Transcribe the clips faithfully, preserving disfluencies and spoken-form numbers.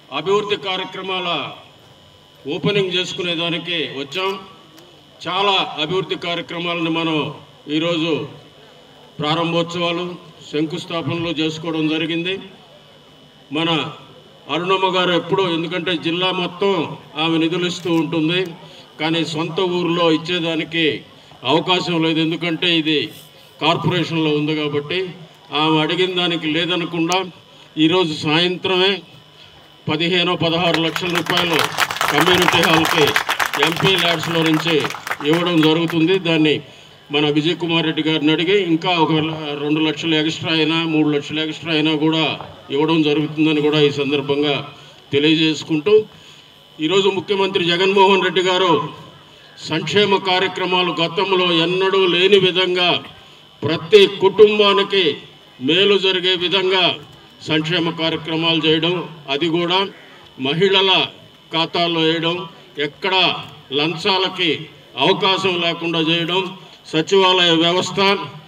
అభివృద్ధి కార్యక్రమాల ఓపెనింగ్ చేసుకునేదానికి వచ్చాం. చాలా అభివృద్ధి కార్యక్రమాలను మనం ఈరోజు ప్రారంభోత్సవాలు శంకుస్థాపనలు చేసుకోవడం జరిగింది. మన అరుణమ్మ గారు ఎప్పుడూ, ఎందుకంటే జిల్లా మొత్తం ఆమె నిధులు ఇస్తూ ఉంటుంది, కానీ సొంత ఊరిలో ఇచ్చేదానికి అవకాశం లేదు, ఎందుకంటే ఇది కార్పొరేషన్లో ఉంది కాబట్టి. ఆమె అడిగిన దానికి లేదనకుండా ఈరోజు సాయంత్రమే పదిహేను పదహారు లక్షల రూపాయలు కమ్యూనిటీ హాల్కి ఎంపీ ల్యాడ్స్లో నుంచి ఇవ్వడం జరుగుతుంది. దాన్ని మన విజయ్ కుమార్ రెడ్డి గారిని అడిగి ఇంకా ఒక రెండు లక్షలు ఎక్స్ట్రా అయినా మూడు లక్షలు ఎక్స్ట్రా అయినా కూడా ఇవ్వడం జరుగుతుందని కూడా ఈ సందర్భంగా తెలియజేసుకుంటూ, ఈరోజు ముఖ్యమంత్రి జగన్మోహన్ రెడ్డి గారు సంక్షేమ కార్యక్రమాలు గతంలో ఎన్నడూ లేని విధంగా ప్రతి కుటుంబానికి మేలు జరిగే విధంగా సంక్షేమ కార్యక్రమాలు చేయడం, అది కూడా మహిళల ఖాతాల్లో వేయడం, ఎక్కడ లంచాలకి అవకాశం లేకుండా చేయడం, సచివాలయ వ్యవస్థ,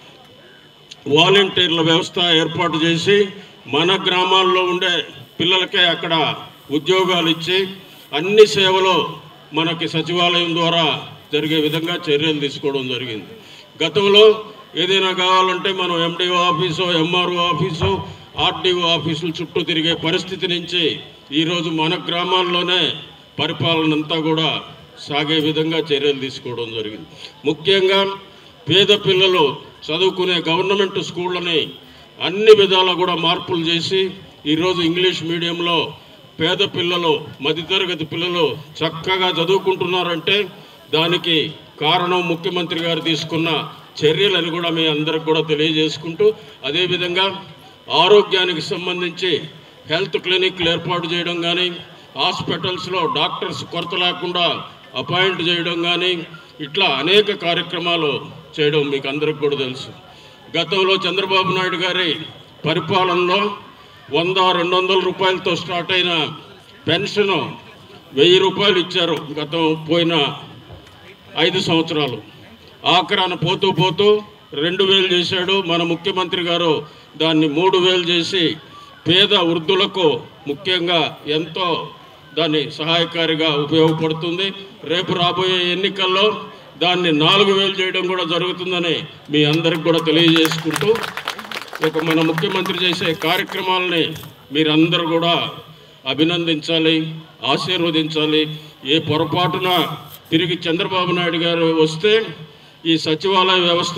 వాలంటీర్ల వ్యవస్థ ఏర్పాటు చేసి మన గ్రామాల్లో ఉండే పిల్లలకే అక్కడ ఉద్యోగాలు ఇచ్చి అన్ని సేవలు మనకి సచివాలయం ద్వారా జరిగే విధంగా చర్యలు తీసుకోవడం జరిగింది. గతంలో ఏదైనా కావాలంటే మనం MDO office, MRO office, RDO ఆఫీసులు చుట్టూ తిరిగే పరిస్థితి నుంచి ఈరోజు మన గ్రామాల్లోనే పరిపాలన అంతా కూడా సాగే విధంగా చర్యలు తీసుకోవడం జరిగింది. ముఖ్యంగా పేద పిల్లలు చదువుకునే గవర్నమెంట్ స్కూళ్ళని అన్ని విధాలా కూడా మార్పులు చేసి ఈరోజు ఇంగ్లీష్ మీడియంలో పేద పిల్లలు, మధ్యతరగతి పిల్లలు చక్కగా చదువుకుంటున్నారంటే దానికి కారణం ముఖ్యమంత్రి గారు తీసుకున్న చర్యలని కూడా మీ అందరికి కూడా తెలియజేసుకుంటూ, అదేవిధంగా ఆరోగ్యానికి సంబంధించి హెల్త్ క్లినిక్లు ఏర్పాటు చేయడం కానీ, హాస్పిటల్స్లో డాక్టర్స్ కొరత లేకుండా అపాయింట్ చేయడం కానీ, ఇట్లా అనేక కార్యక్రమాలు చేయడం మీకు అందరికి కూడా తెలుసు. గతంలో చంద్రబాబు నాయుడు గారి పరిపాలనలో వంద రెండు వందల రూపాయలతో స్టార్ట్ అయిన పెన్షన్ వెయ్యి రూపాయలు ఇచ్చారు గతం పోయిన ఐదు సంవత్సరాలు. ఆఖరాన పోతూ పోతూ రెండు వేలు చేశాడు మన ముఖ్యమంత్రి గారు. దాన్ని మూడు వేలు చేసి పేద వృద్ధులకు ముఖ్యంగా ఎంతో దాన్ని సహాయకారిగా ఉపయోగపడుతుంది. రేపు రాబోయే ఎన్నికల్లో దాన్ని నాలుగు వేలు చేయడం కూడా జరుగుతుందని మీ అందరికి కూడా తెలియజేసుకుంటూ, ఒక మన ముఖ్యమంత్రి చేసే కార్యక్రమాలని మీరందరూ కూడా అభినందించాలి, ఆశీర్వదించాలి. ఏ పొరపాటున తిరిగి చంద్రబాబు నాయుడు గారు వస్తే ఈ సచివాలయ వ్యవస్థ,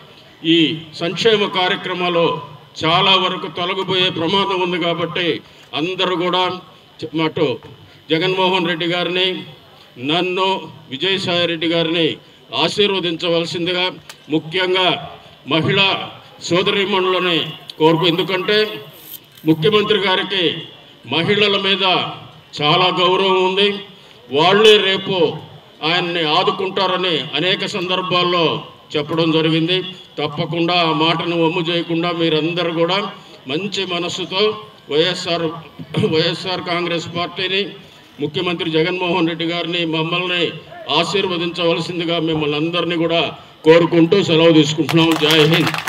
ఈ సంక్షేమ కార్యక్రమాలు చాలా వరకు తొలగిపోయే ప్రమాదం ఉంది. కాబట్టి అందరూ కూడా అటు జగన్మోహన్ రెడ్డి గారిని, నన్ను, విజయసాయి రెడ్డి గారిని ఆశీర్వదించవలసిందిగా ముఖ్యంగా మహిళా సోదరీమణులని కోరుకు. ఎందుకంటే ముఖ్యమంత్రి గారికి మహిళల మీద చాలా గౌరవం ఉంది. వాళ్ళే రేపు ఆయన్ని ఆదుకుంటారని అనేక సందర్భాల్లో చెప్పడం జరిగింది. తప్పకుండా ఆ మాటను వమ్ము చేయకుండా మీరందరూ కూడా మంచి మనస్సుతో వైఎస్ఆర్ వైఎస్ఆర్ కాంగ్రెస్ పార్టీని, ముఖ్యమంత్రి జగన్మోహన్ రెడ్డి గారిని, మమ్మల్ని ఆశీర్వదించవలసిందిగా మిమ్మల్ని అందరినీ కూడా కోరుకుంటూ సెలవు తీసుకుంటున్నాం. జై హింద్.